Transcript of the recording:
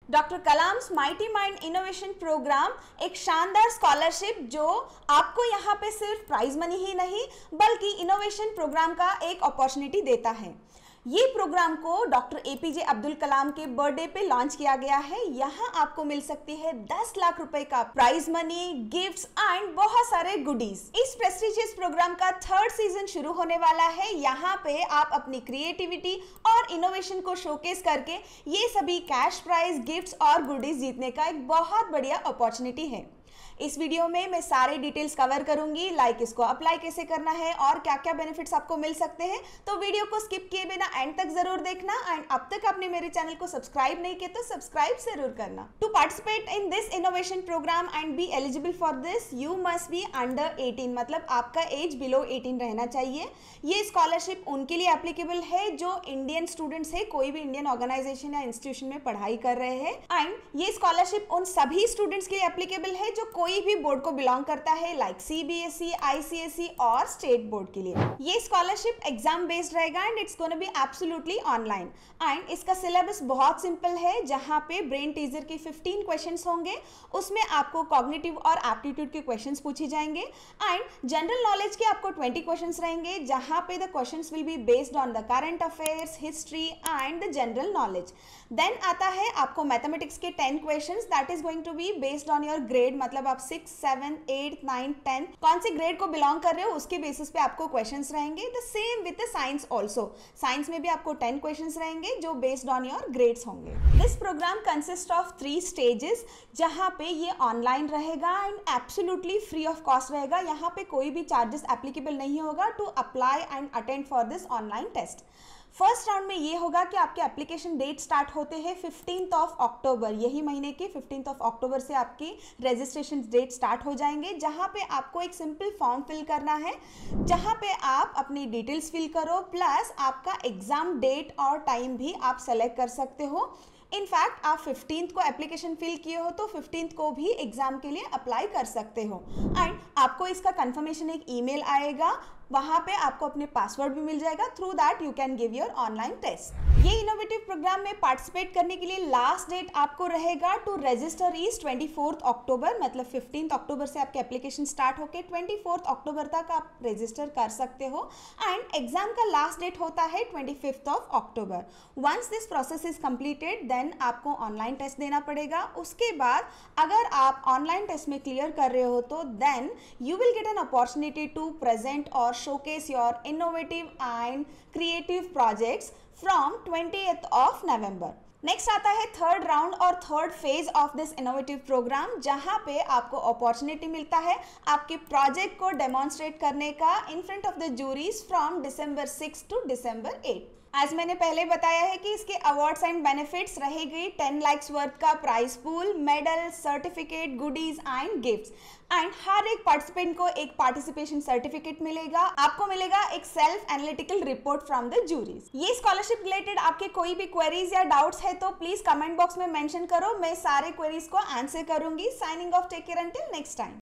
Doctor Kalam's mighty mind innovation program एक शानदार scholarship जो आपको यहाँ पे सिर्फ प्राइज मनी ही नहीं बल्कि इनोवेशन प्रोग्राम का एक अपॉर्चुनिटी देता है। ये प्रोग्राम को डॉक्टर एपीजे अब्दुल कलाम के बर्थडे पे लॉन्च किया गया है। यहाँ आपको मिल सकती है 10 लाख रुपए का प्राइज मनी, गिफ्ट्स एंड बहुत सारे गुडीज। इस प्रेस्टिजियस प्रोग्राम का 3rd सीजन शुरू होने वाला है। यहाँ पे आप अपनी क्रिएटिविटी और इनोवेशन को शोकेस करके ये सभी कैश प्राइज, गिफ्ट्स और गुडीज जीतने का एक बहुत बढ़िया अपॉर्चुनिटी है। इस वीडियो में मैं सारे डिटेल्स कवर करूंगी, लाइक इसको अप्लाई कैसे करना है और क्या क्या बेनिफिट्स आपको मिल सकते हैं। तो वीडियो को स्किप किए बिना एंड तक जरूर देखना एंड अब तक आपने मेरे चैनल को सब्सक्राइब नहीं किया तो सब्सक्राइब जरूर करना। To participate in this innovation program and be eligible for this you must be under 18, मतलब आपका एज बिलो 18 रहना चाहिए। ये स्कॉलरशिप उनके लिए एप्लीकेबल है जो इंडियन स्टूडेंट्स है, कोई भी इंडियन ऑर्गेनाइजेशन या इंस्टीट्यूशन में पढ़ाई कर रहे हैं। एंड ये स्कॉलरशिप उन सभी स्टूडेंट्स के लिए एप्लीकेबल है जो कोई भी बोर्ड को बिलोंग करता है, लाइक सीबीएसई, आईसीएसई और स्टेट बोर्ड के लिए। ये स्कॉलरशिप एग्जाम बेस्ड रहेगा and it's gonna be absolutely online. And इसका सिलेबस बहुत सिंपल है, जहां पे ब्रेन टीजर की 15 क्वेश्चंस होंगे, उसमें आपको कॉग्निटिव और एप्टीट्यूड के क्वेश्चंस पूछे जाएंगे एंड जनरल नॉलेज के आपको 20 क्वेश्चंस रहेंगे, जहां पे the questions will be based on the current affairs, history and the general knowledge. Then आता है आपको मैथमेटिक्स के 10 questions, that is going to be based on your grade, मतलब आप 6, 7, 8, 9, 10 कौन सी ग्रेड को बिलोंग कर रहे हो उसके बेसिस पे आपको क्वेश्चंस रहेंगे। The same with the science also, science में भी आपको 10 क्वेश्चंस रहेंगे जो बेस्ड ऑन योर ग्रेड्स होंगे। This program consist of 3 stages, जहां पे ये ऑनलाइन रहेगा and absolutely free of cost रहेगा। यहाँ पे कोई भी चार्जेस एप्लीकेबल नहीं होगा to apply and attend for this online test. First round में ये होगा कि आपके एप्लीकेशन डेट स्टार्ट होते हैं 15th ऑफ अक्टूबर, यही महीने के 15th ऑफ अक्टूबर से आपकी रजिस्ट्रेशन डेट स्टार्ट हो जाएंगे, जहां पे आपको एक सिंपल फॉर्म फिल करना है, जहां पे आप अपनी डिटेल्स फिल करो, प्लस आपका एग्जाम डेट और टाइम भी आप सेलेक्ट कर सकते हो। इनफैक्ट आप 15th को एप्लीकेशन फिल किए हो तो 15th को भी एग्जाम के लिए अप्लाई कर सकते हो एंड आपको इसका कंफर्मेशन एक ईमेल आएगा, वहां पे आपको अपने पासवर्ड भी मिल जाएगा, through that you can give your online test. ये इनोवेटिव प्रोग्राम में पार्टिसिपेट करने के लिए लास्ट डेट आपको रहेगा टू रजिस्टर इज 24th अक्टूबर, मतलब 15th अक्टूबर से आपके एप्लीकेशन स्टार्ट होके 24th अक्टूबर तक आप रजिस्टर कर सकते हो एंड एग्जाम का लास्ट डेट होता है 25th of October. Once this process is completed then आपको ऑनलाइन टेस्ट देना पड़ेगा। उसके बाद अगर आप ऑनलाइन टेस्ट में क्लियर कर रहे हो तो then you will get an opportunity to present और showcase your innovative and creative projects from 20th of November। Next आता है 3rd राउंड और 3rd phase of this innovative programme, जहां पे आपको अपॉर्चुनिटी मिलता है आपके प्रोजेक्ट को डेमोन्स्ट्रेट करने का in front of the juries from December 6 to December 8। आज मैंने पहले बताया है कि इसके अवार्ड्स एंड बेनिफिट्स रहेगी 10 लाख वर्थ का prize pool, medal, certificate, goodies and gifts and हर एक पार्टिसिपेंट को एक पार्टिसिपेशन सर्टिफिकेट मिलेगा। आपको मिलेगा एक self analytical report from the juries. ये स्कॉलरशिप रिलेटेड आपके कोई भी क्वेरीज या डाउट्स है तो प्लीज कमेंट बॉक्स में मेंशन करो, मैं सारे क्वेरीज को आंसर करूंगी। Signing off, take care until next time.